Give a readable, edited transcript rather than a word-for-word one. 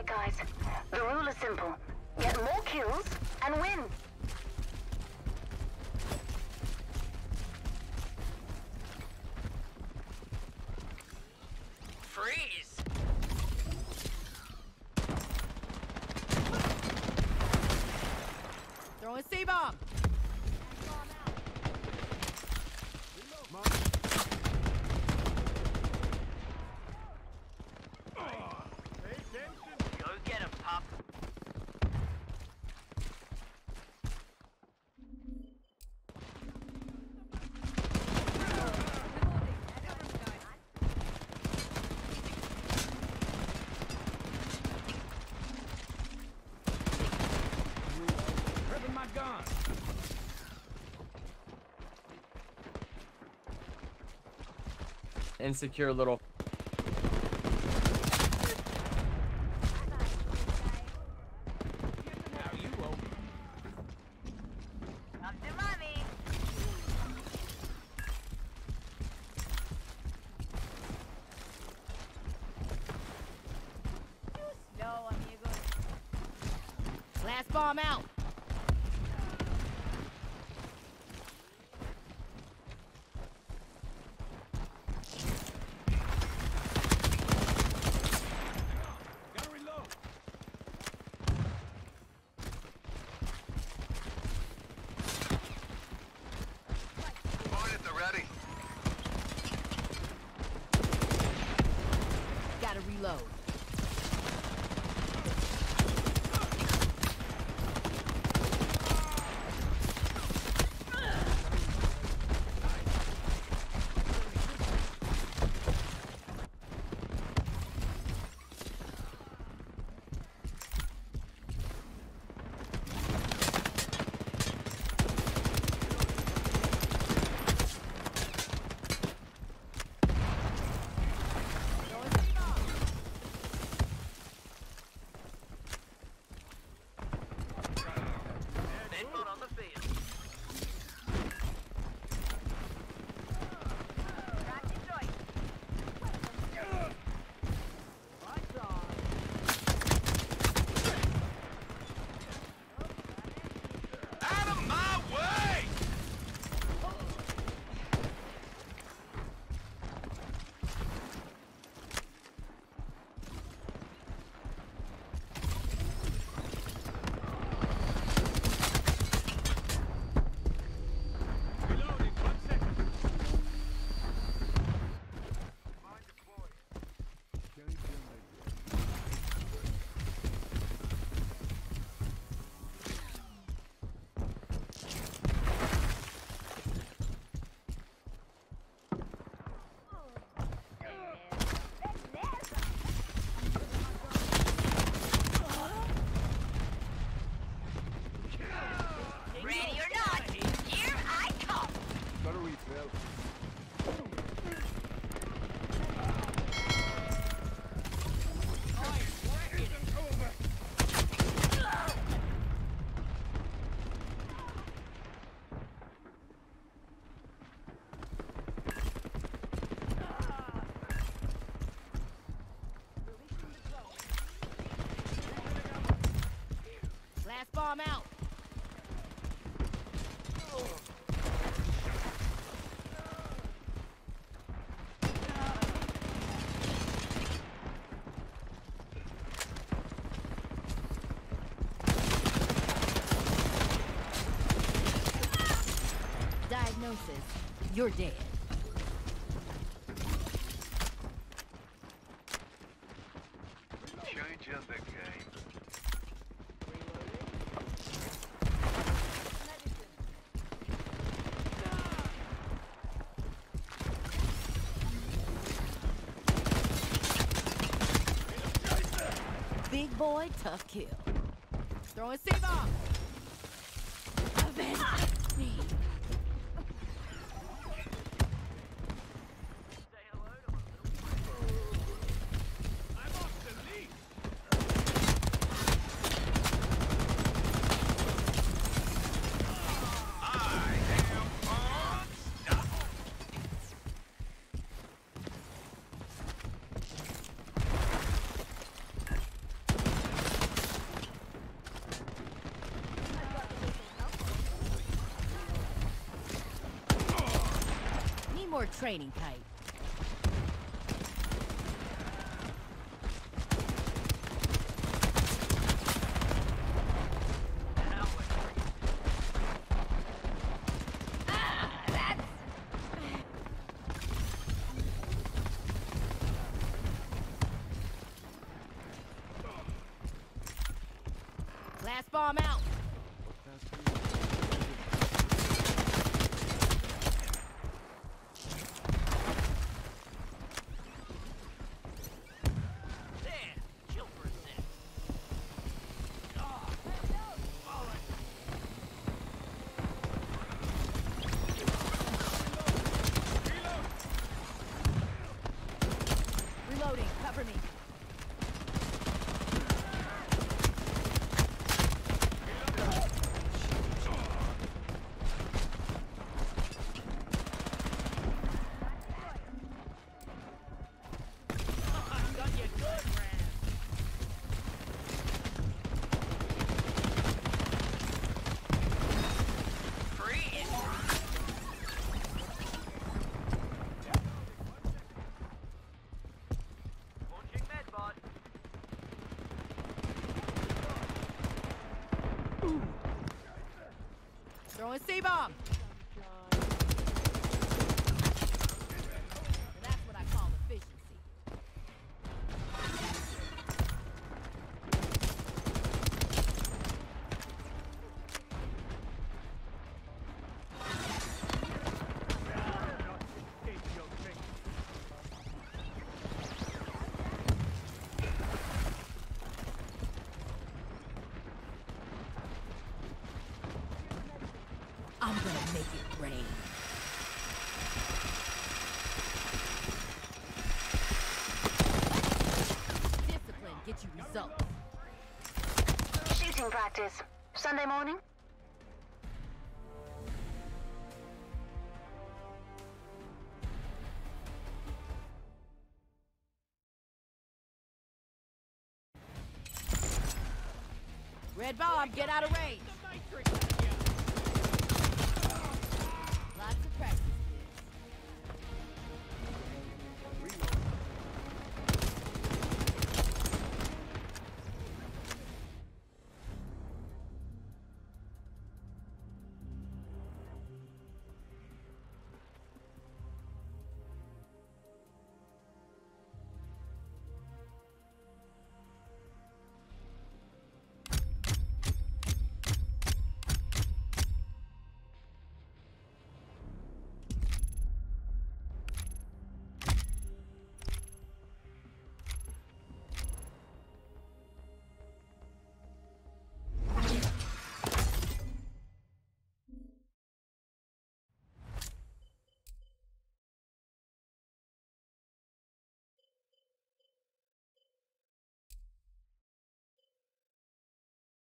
Alright guys, the rule is simple. Get more kills and win. Freeze! Throwing C-bomb! Go get him, pup. Grabbing my gun. Insecure little. Now you open. Come to mommy. Slow, amigos. Last bomb out! Gotta reload. Point at the ready. Gotta reload. Bedford on the field. Out of my way! Reloading. 1 second. Mine deployed. Ready or not, here I come. Gotta refill. Last bomb out! Diagnosis. You're dead. Changing the game. Big boy, tough kill. Throwing C-bomb! Avenge me! Say hello to my little friend. I'm off the lead. I am unstoppable. More training type. Last bomb out. Reloading, cover me. Throwing C-bomb. That's what I call efficiency. I'm gonna make it rain. Discipline gets you results. Shooting practice. Sunday morning? Red bomb, get out of range.